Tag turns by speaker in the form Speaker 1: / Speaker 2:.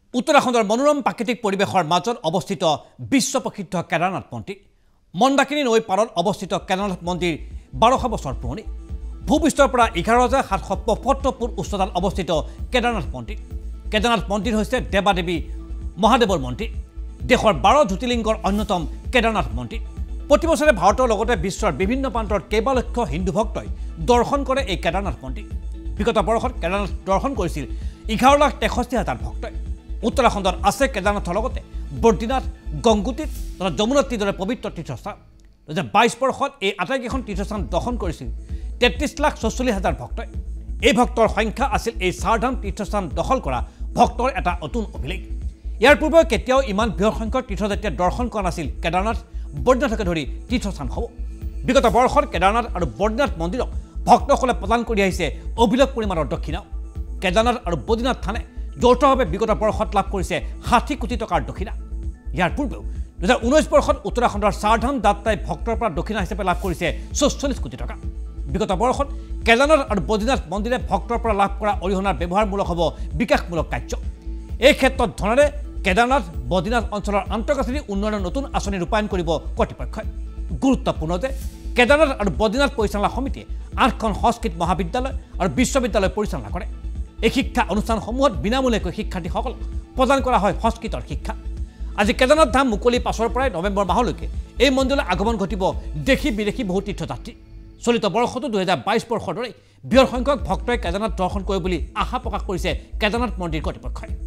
Speaker 1: উত্তৰাখণ্ডৰ মনোৰম প্ৰাকৃতিক পৰিৱেশৰ মাজত অৱস্থিত বিশ্ব প্ৰসিদ্ধ কেদাৰনাথ মন্দিৰ মন্দাকিনী নৈৰ পাৰত অৱস্থিত কেদাৰনাথ মন্দিৰ 1200 বছৰ পুৰণি ভূপৃষ্ঠৰ পৰা 11775 ফুট উচ্চতাত অৱস্থিত কেদাৰনাথ মন্দিৰ হৈছে দেৱাদেৱী মহাদেৱৰ মন্দিৰ দেশৰ 12 জ্যোতিৰ্লিংগৰ অন্যতম কেদাৰনাথ মন্দিৰ প্ৰতি বছৰে ভাৰতৰ লগতে বিশ্বৰ বিভিন্ন প্ৰান্তৰ কেইবা লক্ষ হিন্দু ভক্তই দৰ্শন কৰে এই কেদাৰনাথ মন্দিৰ বিগত বৰ্ষত কেদাৰনাথ দৰ্শন কৰিছিল 11,63,000 ভক্তই উত্তৰাখণ্ডত আছে কেদাৰনাথৰ লগতে বদ্ৰীনাথ গংগোত্ৰী তথা যমুনোত্ৰীৰ দৰে পবিত্ৰ তীৰ্থস্থান 2022 বৰ্ষত এই আটাইকেইখন তীৰ্থস্থান দৰ্শন কৰিছিল 33,44,000 ভক্তই এই ভক্তৰ সংখ্যা আছিল এই চাৰধাম তীৰ্থস্থান দখল কৰা ভক্তৰ এটা অতুন অভিলেখ ইয়াৰ পূৰ্বে কেতিয়াও ইমান বৃহৎ সংখ্যক তীৰ্থযাত্ৰীয়ে দৰ্শন কৰা নাছিল কেদাৰনাথ বদ্ৰীনাথকে ধৰি তীৰ্থস্থানসমূহ বিগত বৰ্ষত কেদাৰনাথ আৰু বদ্ৰীনাথ মন্দিৰক ভক্তসকলে প্ৰদান কৰি আহিছে অভিলেখ পৰিমাণৰ দক্ষিণা কেদাৰনাথ আৰু বদ্ৰীনাথ থানে যৌথভাৱে বিগত বৰ্ষত লাভ কৰিছে 60 কোটি টকাৰ দক্ষিণা ইয়াৰ পূৰ্বেও 2019 বৰ্ষত উত্তৰাখণ্ডৰ চাৰধাম যাত্ৰাই ভক্তৰ পৰা দক্ষিণা হিচাপে লাভ কৰিছে 44 কোটি টকা বিগত বৰ্ষত কেদাৰনাথ আৰু বদ্ৰীনাথ মন্দিৰে ভক্তৰ পৰা লাভ কৰা অৰিহণাৰ ব্যৱহাৰমূলক হ'ব বিকাশমূলক কাৰ্য এই ক্ষেত্ৰত ধনেৰে কেদাৰনাথ বদ্ৰীনাথ অঞ্চলৰ আন্তঃগাঁথনি উন্নয়নৰ নতুন আঁচনি ৰূপায়ণ কৰিব কৰ্তৃপক্ষই গুৰুত্বপূৰ্ণ যে কেদাৰনাথ আৰু বদ্ৰীনাথ পৰিচালনা সমিতিয়ে 8খন সংস্কৃত মহাবিদ্যালয় আৰু বিশ্ববিদ্যালয় পৰিচালনা কৰে এই শিক্ষা অনুষ্ঠানসমূহত বিনামূলীয়াকৈ শিক্ষাৰ্থীসকলক প্ৰদান কৰা হয় সংস্কৃতৰ শিক্ষা আজি কেদাৰনাথ ধাম মুকলি পাছৰ পৰাই নৱেম্বৰ মাহলৈকে এই মন্দিৰলৈ আগমন ঘটিব দেশী বিদেশী বহু তীৰ্থযাত্ৰী চলিত বৰ্ষতো 2022 বৰ্ষৰ দৰে বৃহৎ সংখ্যক ভক্তই কেদাৰনাথ দৰ্শন কৰিব বুলি আশা প্ৰকাশ কৰিছে কেদাৰনাথ মন্দিৰ কৰ্তৃপক্ষই